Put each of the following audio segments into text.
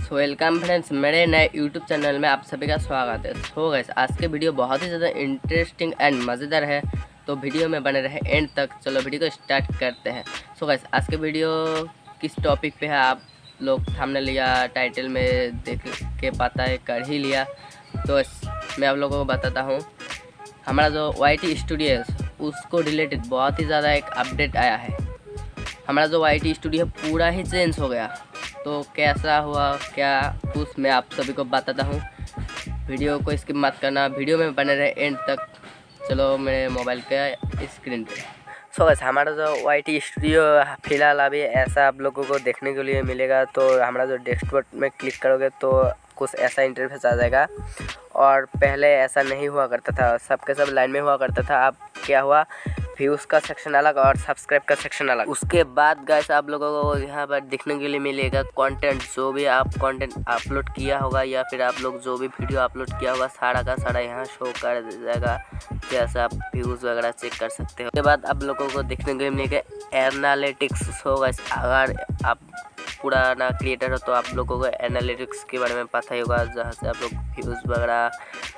Welcome friends, मेरे नए YouTube channel में आप सभी का स्वागत है। सो गाइस, आज के वीडियो बहुत ही ज़्यादा इंटरेस्टिंग एंड मज़ेदार है, तो वीडियो में बने रहे एंड तक। चलो वीडियो को स्टार्ट करते हैं। सो गाइस, आज के वीडियो किस टॉपिक पे है आप लोग थंबनेल या टाइटल में देख के पता है कर ही लिया। तो मैं आप लोगों को बताता हूँ, हमारा जो YT स्टूडियो है उसको रिलेटेड बहुत ही ज़्यादा एक अपडेट आया है। हमारा जो YT स्टूडियो पूरा ही चेंज हो गया। तो कैसा हुआ क्या कुछ मैं आप सभी को बताता हूँ। वीडियो को स्किप मत करना, वीडियो में बने रहे एंड तक। चलो मेरे मोबाइल के स्क्रीन पे। सो गाइस, हमारा जो YT स्टूडियो फिलहाल अभी ऐसा आप लोगों को देखने के लिए मिलेगा। तो हमारा जो डेस्कटॉप में क्लिक करोगे तो कुछ ऐसा इंटरफेस आ जाएगा। और पहले ऐसा नहीं हुआ करता था, सबके सब लाइन में हुआ करता था। अब क्या हुआ, व्यूज़ का सेक्शन अलग और सब्सक्राइब का सेक्शन अलग। उसके बाद गाइस आप लोगों को यहाँ पर दिखने के लिए मिलेगा कंटेंट, जो भी आप कंटेंट अपलोड किया होगा या फिर आप लोग जो भी वीडियो अपलोड किया होगा सारा का सारा यहाँ शो कर जाएगा। जैसे आप व्यूज़ वगैरह चेक कर सकते हो। उसके बाद आप लोगों को देखने के लिए मिलेगा एनालिटिक्स। होगा, अगर आप पुराना क्रिएटर हो तो आप लोगों को एनालिटिक्स के बारे में पता ही होगा, जहाँ से आप लोग व्यूज़ वगैरह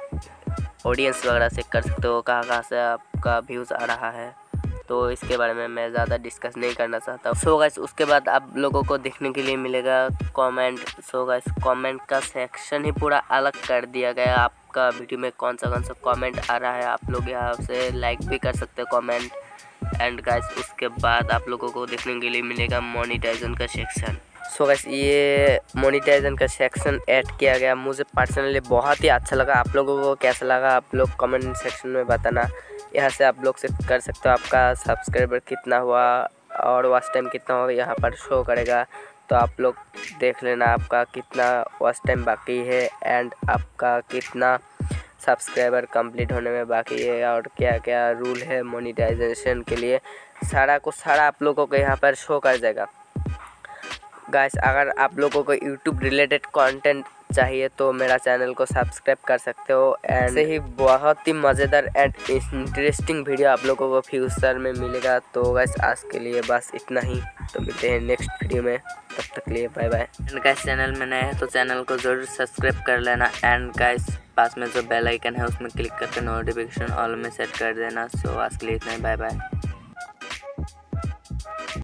ऑडियंस वगैरह चेक कर सकते हो, कहाँ से आपका व्यूज़ आ रहा है। तो इसके बारे में मैं ज़्यादा डिस्कस नहीं करना चाहता हूँ। सो गाइस, उसके बाद आप लोगों को देखने के लिए मिलेगा कमेंट। सो गाइस, कमेंट का सेक्शन ही पूरा अलग कर दिया गया। आपका वीडियो में कौन सा कमेंट आ रहा है आप लोग यहाँ से लाइक भी कर सकते हो कमेंट। एंड गाइस, उसके बाद आप लोगों को देखने के लिए मिलेगा मोनेटाइजेशन का सेक्शन। सो गाइस, ये मोनेटाइजेशन का सेक्शन ऐड किया गया, मुझे पर्सनली बहुत ही अच्छा लगा। आप लोगों को कैसा लगा आप लोग कमेंट सेक्शन में बताना। यहाँ से आप लोग से कर सकते हो आपका सब्सक्राइबर कितना हुआ और वॉच टाइम कितना हुआ, यहाँ पर शो करेगा। तो आप लोग देख लेना आपका कितना वॉच टाइम बाकी है एंड आपका कितना सब्सक्राइबर कंप्लीट होने में बाकी है और क्या क्या रूल है मोनेटाइजेशन के लिए। सारा को सारा आप लोगों को यहाँ पर शो कर जाएगा। गाइस, अगर आप लोगों को यूट्यूब रिलेटेड कंटेंट चाहिए तो मेरा चैनल को सब्सक्राइब कर सकते हो। एंड ऐसे ही बहुत ही मज़ेदार एंड इंटरेस्टिंग वीडियो आप लोगों को फ्यूचर में मिलेगा। तो गाइस, आज के लिए बस इतना ही। तो मिलते हैं नेक्स्ट वीडियो में, तब तक के लिए bye bye. And guys, channel में नए हैं तो चैनल को ज़रूर सब्सक्राइब कर लेना। एंड गाइस, पास में जो बेल आइकन है उसमें क्लिक करके नोटिफिकेशन ऑल में सेट कर देना। सो आज के लिए इतना ही, बाय बाय।